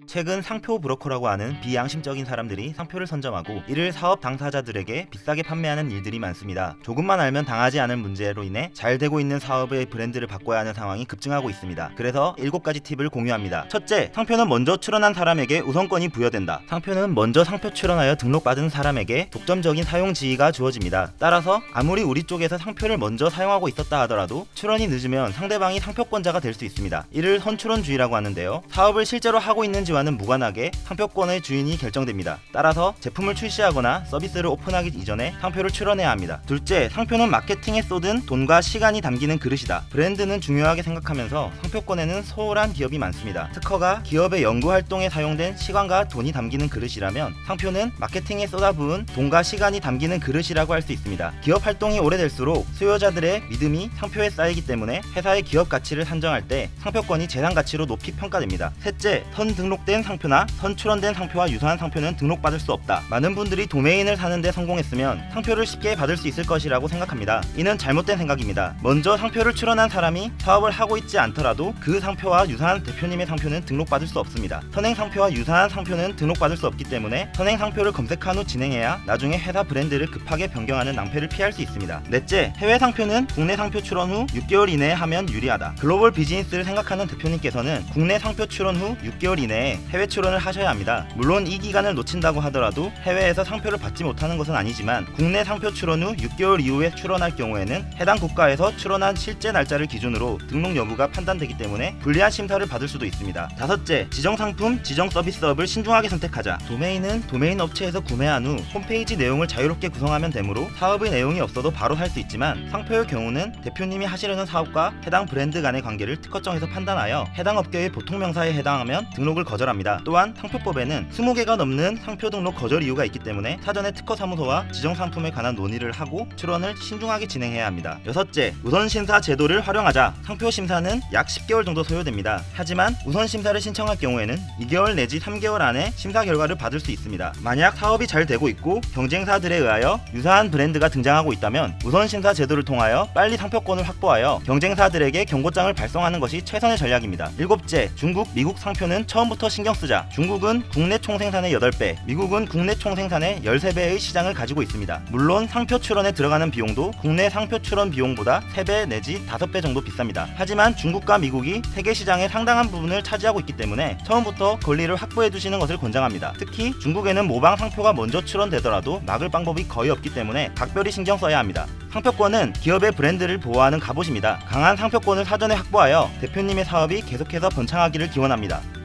최근 상표 브로커라고 하는 비양심적인 사람들이 상표를 선점하고 이를 사업 당사자들에게 비싸게 판매하는 일들이 많습니다. 조금만 알면 당하지 않을 문제로 인해 잘 되고 있는 사업의 브랜드를 바꿔야 하는 상황이 급증하고 있습니다. 그래서 7가지 팁을 공유합니다. 첫째, 상표는 먼저 출원한 사람에게 우선권이 부여된다. 상표는 먼저 상표 출원하여 등록받은 사람에게 독점적인 사용 지위가 주어집니다. 따라서 아무리 우리 쪽에서 상표를 먼저 사용하고 있었다 하더라도 출원이 늦으면 상대방이 상표권자가 될 수 있습니다. 이를 선출원주의라고 하는데요. 사업을 실제로 하고 있는지와는 무관하게 상표권의 주인이 결정됩니다. 따라서 제품을 출시하거나 서비스를 오픈하기 이전에 상표를 출원해야 합니다. 둘째, 상표는 마케팅에 쏟은 돈과 시간이 담기는 그릇이다. 브랜드는 중요하게 생각하면서 상표권에는 소홀한 기업이 많습니다. 특허가 기업의 연구활동에 사용된 시간과 돈이 담기는 그릇이라면 상표는 마케팅에 쏟아부은 돈과 시간이 담기는 그릇이라고 할 수 있습니다. 기업 활동이 오래될수록 수요자들의 믿음이 상표에 쌓이기 때문에 회사의 기업 가치를 산정할 때 상표권이 재산 가치로 높이 평가됩니다. 셋째, 선 등록된 상표나 선 출원된 상표와 유사한 상표는 등록받을 수 없다. 많은 분들이 도메인을 사는데 성공했으면 상표를 쉽게 받을 수 있을 것이라고 생각합니다. 이는 잘못된 생각입니다. 먼저 상표를 출원한 사람이 사업을 하고 있지 않더라도 그 상표와 유사한 대표님의 상표는 등록받을 수 없습니다. 선행 상표와 유사한 상표는 등록받을 수 없기 때문에 선행 상표를 검색한 후 진행해야 나중에 회사 브랜드를 급하게 변경하는 낭패를 피할 수 있습니다. 넷째, 해외 상표는 국내 상표 출원 후 6개월 이내에 하면 유리하다. 글로벌 비즈니스를 생각하는 대표님께서는 국내 상표 출원 후 6개월 이내에 해외 출원을 하셔야 합니다. 물론 이 기간을 놓친다고 하더라도 해외에서 상표를 받지 못하는 것은 아니지만 국내 상표 출원 후 6개월 이후에 출원할 경우에는 해당 국가에서 출원한 실제 날짜를 기준으로 등록 여부가 판단되기 때문에 불리한 심사를 받을 수도 있습니다. 다섯째, 지정 상품, 지정 서비스업을 신중하게 선택하자. 도메인은 도메인 업체에서 구매한 후 홈페이지 내용을 자유롭게 구성하면 되므로 사업의 내용이 없어도 바로 살 수 있지만 상표의 경우는 대표님이 하시려는 사업과 해당 브랜드 간의 관계를 특허청에서 판단하여 해당 업계의 보통 명사에 해당하면 등록을 거절합니다. 또한 상표법에는 20개가 넘는 상표 등록 거절 이유가 있기 때문에 사전에 특허사무소와 지정 상품에 관한 논의를 하고 출원을 신중하게 진행해야 합니다. 여섯째, 우선심사 제도를 활용하자. 상표 심사는 약 10개월 정도 소요됩니다. 하지만 우선심사를 신청할 경우에는 2개월 내지 3개월 안에 심사 결과를 받을 수 있습니다. 만약 사업이 잘 되고 있고 경쟁사들에 의하여 유사한 브랜드가 등장하고 있다면 우선심사 제도를 통하여 빨리 상표권을 확보하여 경쟁사들에게 경고장을 발송하는 것이 최선의 전략입니다. 일곱째, 중국, 미국 상표는 처음부터 신경 쓰자. 중국은 국내 총생산의 8배, 미국은 국내 총생산의 13배의 시장을 가지고 있습니다. 물론 상표 출원에 들어가는 비용도 국내 상표 출원 비용보다 3배 내지 5배 정도 비쌉니다. 하지만 중국과 미국이 세계 시장의 상당한 부분을 차지하고 있기 때문에 처음부터 권리를 확보해 두시는 것을 권장합니다. 특히 중국에는 모방 상표가 먼저 출원되더라도 막을 방법이 거의 없기 때문에 각별히 신경 써야 합니다. 상표권은 기업의 브랜드를 보호하는 갑옷입니다. 강한 상표권을 사전에 확보하여 대표님의 사업이 계속해서 번창하기를 기원합니다.